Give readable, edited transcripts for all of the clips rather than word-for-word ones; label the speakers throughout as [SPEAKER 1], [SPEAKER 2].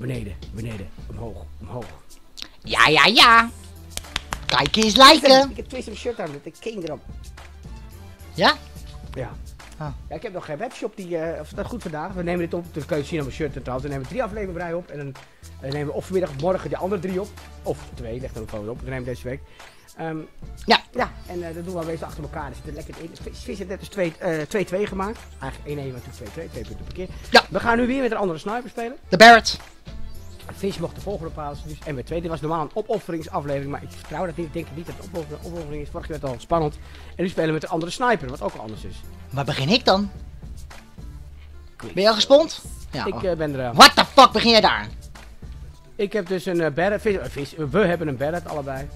[SPEAKER 1] Beneden, beneden, omhoog, omhoog.
[SPEAKER 2] Ja, ja, ja. Kijk eens lijken.
[SPEAKER 1] Ik heb twee mijn shirt aan met een king erop.
[SPEAKER 2] Ja?
[SPEAKER 1] Ja.
[SPEAKER 2] Ah.
[SPEAKER 1] Ja, ik heb nog geen webshop die, of dat goed vandaag. We nemen dit op, dus kan je zien op mijn shirt trouwens. Dan nemen we 3 afleveringen bij op en dan nemen we of vanmiddag of morgen de andere 3 op. Of 2, leg er ook gewoon op. We nemen deze week.
[SPEAKER 2] Ja.
[SPEAKER 1] Ja, en dat doen we alweer achter elkaar. Er zit er lekker in. Vis heeft net dus 2-2 gemaakt. Eigenlijk 1-1, maar toen 2-2. 2 punten per keer.
[SPEAKER 2] Ja.
[SPEAKER 1] We gaan nu weer met een andere sniper spelen.
[SPEAKER 2] De Barrett.
[SPEAKER 1] Vis mocht de volgende plaats. Dus MW2. Dit was normaal een opofferingsaflevering. Maar ik vertrouw dat niet. Ik denk niet dat het een opoffering is. Vorige keer werd het al spannend. En nu spelen we met een andere sniper. Wat ook al anders is.
[SPEAKER 2] Waar begin ik dan? Ben je al gespond? Ja.
[SPEAKER 1] Ik ben er.
[SPEAKER 2] What the fuck begin jij daar?
[SPEAKER 1] Ik heb dus een Barrett. We hebben een Barrett allebei.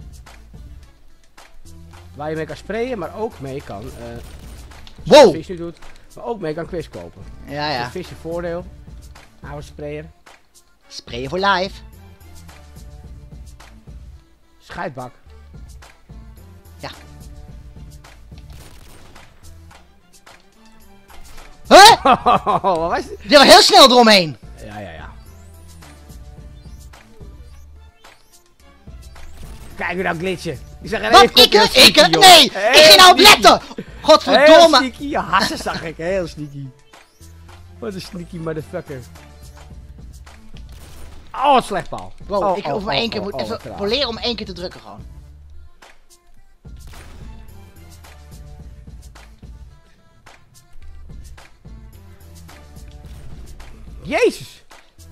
[SPEAKER 1] Waar je mee kan sprayen, maar ook mee kan.
[SPEAKER 2] Wow!
[SPEAKER 1] Vis nu doet. Maar ook mee kan quiz kopen.
[SPEAKER 2] Ja, ja.
[SPEAKER 1] Dus Vis een voordeel. Oude sprayer.
[SPEAKER 2] Sprayen voor live.
[SPEAKER 1] Scheidbak.
[SPEAKER 2] Ja. Huh?
[SPEAKER 1] Wat was het?
[SPEAKER 2] Je was heel snel eromheen.
[SPEAKER 1] Ja, ja, ja. Kijk hoe dat glitchen. Ik zeg
[SPEAKER 2] Wat? Ik? Nee! Ik ging nou op letten! Godverdomme!
[SPEAKER 1] Heel sneaky. Hassen zag ik. Heel sneaky. Wat een sneaky motherfucker. Oh, wat slecht bal.
[SPEAKER 2] Wow, ik hoef maar 1 keer. Moet even poleren om 1 keer te drukken gewoon.
[SPEAKER 1] Jezus!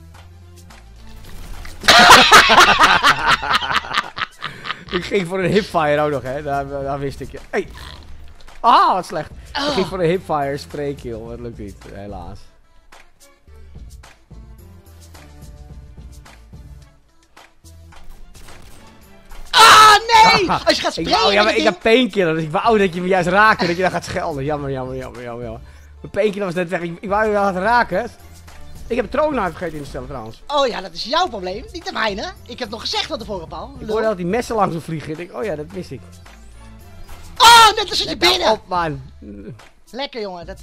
[SPEAKER 1] Ik ging voor een hipfire ook nog, hè. Daar wist ik. Hey. Ah, wat slecht. Ik ging voor een hipfire spraykill. Dat lukt niet, helaas.
[SPEAKER 2] Ah, nee! Als je gaat sprayen.
[SPEAKER 1] Ja, maar ik heb painkiller, dus ik wou dat je me juist raakte, dat je dan gaat schelden. Jammer. Mijn painkiller was net weg. Ik wou je wel gaan raken. Ik heb troonhuis vergeten in te stellen trouwens.
[SPEAKER 2] Oh ja, dat is jouw probleem, niet de mijne. Ik heb nog gezegd van tevoren, Paul.
[SPEAKER 1] Ik hoorde dat die messen langs me vliegen. Ik denk, oh ja, dat wist ik.
[SPEAKER 2] Oh, net als je binnen!
[SPEAKER 1] Op, man.
[SPEAKER 2] Lekker, jongen, dat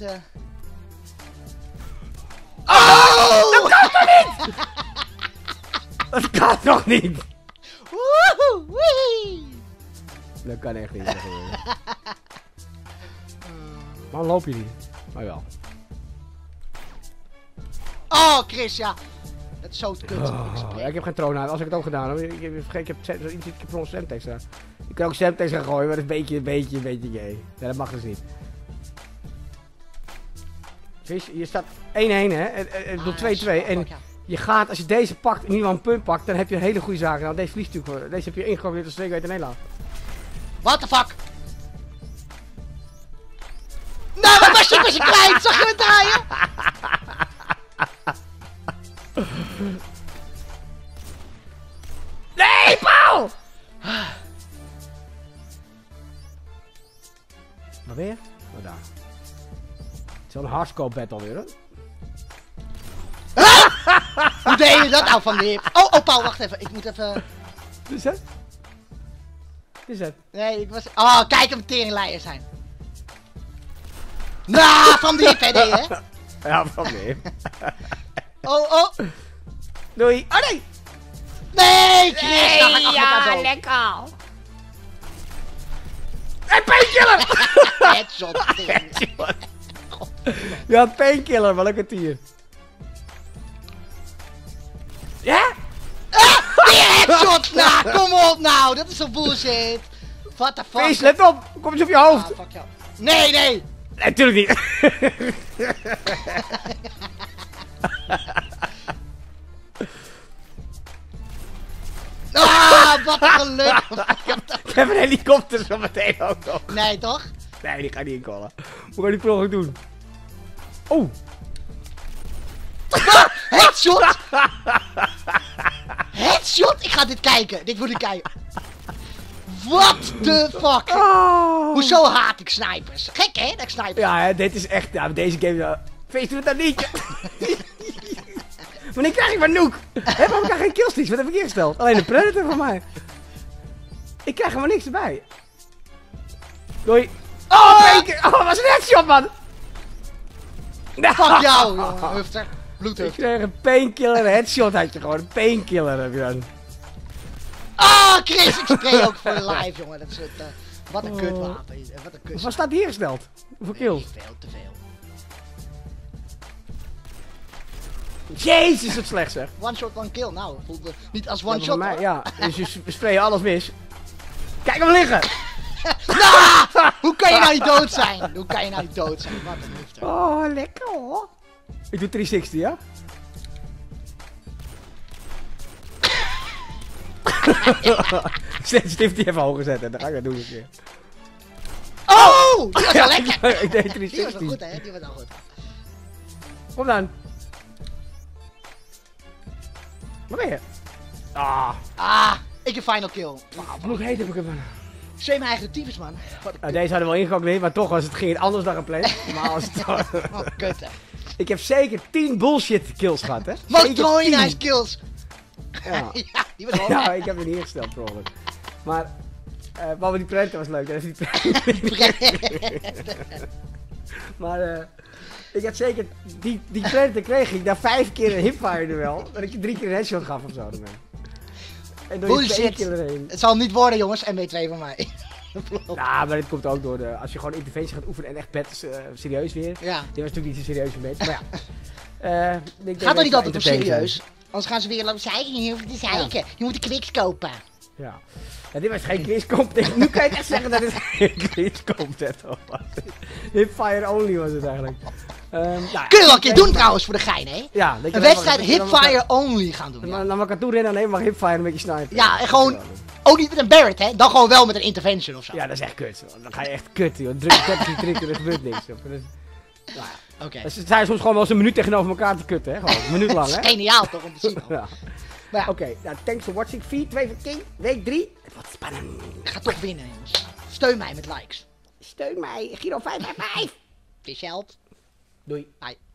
[SPEAKER 1] Oh! Dat kan toch niet! Dat kan toch niet!
[SPEAKER 2] Woehoe, wee!
[SPEAKER 1] Dat kan echt niet. Man, loop je niet. Maar wel.
[SPEAKER 2] Oh, Chris, ja. Dat is zo kut.
[SPEAKER 1] Ja, ik heb geen troonhuis. Als ik het ook gedaan heb. Ik heb voor ons stemtekst gedaan. Ik kan ook stemtekst gaan gooien, maar dat is een beetje gay. Ja, dat mag dus niet. Vis, je staat 1-1 hè. Het doet 2-2. En je gaat, als je deze pakt en iemand een punt pakt, dan heb je een hele goede zaak. Nou, deze verliest natuurlijk. Deze heb je ingegooid als zeker weet in Nederland.
[SPEAKER 2] What the fuck? Nou, wat was je kwijt? Zag je me draaien?
[SPEAKER 1] Nee, Paul! Waar ben je? Oh, daar. Het is wel een hardscope battle weer, hoor.
[SPEAKER 2] Hoe deed je dat nou van de hip? Oh, Paul, wacht even. Ik moet even...
[SPEAKER 1] Wat is het? Wat is het?
[SPEAKER 2] Nee, ik was... Oh, kijk hem teringleier zijn. Nou, van de hip, hè, deed je, hè?
[SPEAKER 1] Ja, van de hip.
[SPEAKER 2] Oh.
[SPEAKER 1] Doei. Oh, nee!
[SPEAKER 2] Nee, Chris, dan ga ik achter elkaar dood.
[SPEAKER 1] lekker. Hey, painkiller!
[SPEAKER 2] Headshot.
[SPEAKER 1] Ja, painkiller, maar lekker tier. Ja?
[SPEAKER 2] Die headshot! Nou, kom op nou, dat is zo bullshit. What the fuck?
[SPEAKER 1] Feest, let op! Kom eens op je hoofd!
[SPEAKER 2] Ah, fuck jou. Nee!
[SPEAKER 1] Nee, natuurlijk niet.
[SPEAKER 2] Ah, wat een geluk!
[SPEAKER 1] Ik heb een helikopter zo meteen ook nog.
[SPEAKER 2] Nee, toch?
[SPEAKER 1] Nee, die ga ik niet inkallen. Hoe ga die prong doen? Oh!
[SPEAKER 2] Headshot! Headshot? Ik ga dit kijken. Dit moet ik kijken. What the fuck?
[SPEAKER 1] Oh.
[SPEAKER 2] Hoezo haat ik snipers? Gek hè, dat ik sniper.
[SPEAKER 1] Ja, hè, dit is echt... Ja, deze game... Feest doet dat niet. Wanneer krijg ik maar Nook? Waarom krijg ik geen killstreaks? Wat heb ik ingesteld? Alleen een Predator voor mij. Ik krijg er maar niks erbij. Doei. Oh, wat was een headshot, man!
[SPEAKER 2] Fuck jou, jongen, hufter. Bloedhut.
[SPEAKER 1] Ik kreeg een painkiller headshot had je gewoon. Een painkiller heb je dan.
[SPEAKER 2] Ah, Chris, ik spray ook voor live, jongen. Dat is het, wat een kutwapen. Wat een kut.
[SPEAKER 1] Wat staat hier gesteld? Hoeveel kills?
[SPEAKER 2] Veel te veel.
[SPEAKER 1] Jezus, het slecht zeg.
[SPEAKER 2] One shot, one kill. Nou, voelde niet als
[SPEAKER 1] Ja,
[SPEAKER 2] one
[SPEAKER 1] voor
[SPEAKER 2] shot.
[SPEAKER 1] mij,
[SPEAKER 2] hoor.
[SPEAKER 1] ja, dus je sprayen alles mis. Kijk hem liggen!
[SPEAKER 2] Hoe kan je nou niet dood zijn? Hoe kan je nou niet dood zijn? Wat een hufter.
[SPEAKER 1] Oh, lekker hoor. Ik doe 360, ja? Sensitivity even hoger zetten, dan ga ik dat doen een keer.
[SPEAKER 2] Oh! Die was wel lekker.
[SPEAKER 1] Ik deed
[SPEAKER 2] Die was
[SPEAKER 1] 360.
[SPEAKER 2] wel goed, hè? Die was wel goed.
[SPEAKER 1] Kom dan. Waar ben je? Ah,
[SPEAKER 2] Ah, ik heb final kill.
[SPEAKER 1] bloed heet heb ik hem.
[SPEAKER 2] Zweem mijn eigen tyfus, man. Wat een
[SPEAKER 1] Nou, deze hadden we wel ingecalculeerd, maar toch was het, ging het anders dan gepland. Maar als het,
[SPEAKER 2] oh, kut, hè.
[SPEAKER 1] ik heb zeker 10 bullshit kills gehad, hè?
[SPEAKER 2] Wat
[SPEAKER 1] Zeker
[SPEAKER 2] trooi
[SPEAKER 1] 10.
[SPEAKER 2] nice kills.
[SPEAKER 1] Ja.
[SPEAKER 2] Ja, die was wel
[SPEAKER 1] Ja, ik heb het niet ingesteld, per ongeluk. Maar, wat we die printer was leuk, dat is die printer. Maar, ik had zeker, die printer kreeg ik na 5 keer een hipfire duel, dat ik 3 keer een headshot gaf of zo ermee. En door je
[SPEAKER 2] Bullshit.
[SPEAKER 1] keer erheen.
[SPEAKER 2] Het zal niet worden, jongens. MB2 van mij.
[SPEAKER 1] Nou, maar dit komt ook door de, als je gewoon interventie gaat oefenen en echt bed serieus weer.
[SPEAKER 2] Ja.
[SPEAKER 1] Dit was natuurlijk niet zo serieus een beetje, maar ja. Ik denk
[SPEAKER 2] Gaat
[SPEAKER 1] dat
[SPEAKER 2] er niet
[SPEAKER 1] we
[SPEAKER 2] altijd op
[SPEAKER 1] entertained
[SPEAKER 2] serieus? Anders gaan ze weer lopen zeiken. Je hoeft te zeiken. Je moet de Quicks kopen.
[SPEAKER 1] zijn. Ja. Ja, dit was geen quizcompetitie. Nu kan je echt zeggen dat het geen quizcompetitie was. Hipfire only was het eigenlijk. Nou,
[SPEAKER 2] Kun je wel een keer doen trouwens voor de gein, hè?
[SPEAKER 1] Ja, dat je
[SPEAKER 2] Een
[SPEAKER 1] dan
[SPEAKER 2] wedstrijd
[SPEAKER 1] dat je dan
[SPEAKER 2] hipfire only gaan doen.
[SPEAKER 1] maar
[SPEAKER 2] Ja.
[SPEAKER 1] naar elkaar toe rennen en alleen maar hipfire met je sniper.
[SPEAKER 2] Ja, en gewoon ook niet met een Barrett, hè? Dan gewoon wel met een intervention of zo.
[SPEAKER 1] Ja, dat is echt kut. Dan ga je echt kut, joh. Druk je tappie trikken en er gebeurt niks. Joh. Dat is- nou ja.
[SPEAKER 2] Oké.
[SPEAKER 1] Ze zijn soms gewoon wel eens een minuut tegenover elkaar te kutten, hè? Gewoon een minuut lang,
[SPEAKER 2] Dat
[SPEAKER 1] hè?
[SPEAKER 2] is geniaal toch om te zien. hoor.
[SPEAKER 1] Ja.
[SPEAKER 2] Maar ja,
[SPEAKER 1] Oké, nou, thanks for watching. 4, 2 van 10, week 3. Het wordt spannend.
[SPEAKER 2] ik ga toch winnen, jongens. Steun mij met likes.
[SPEAKER 1] Steun mij, Giro 555.
[SPEAKER 2] Fish helpt.
[SPEAKER 1] Doei.
[SPEAKER 2] Bye.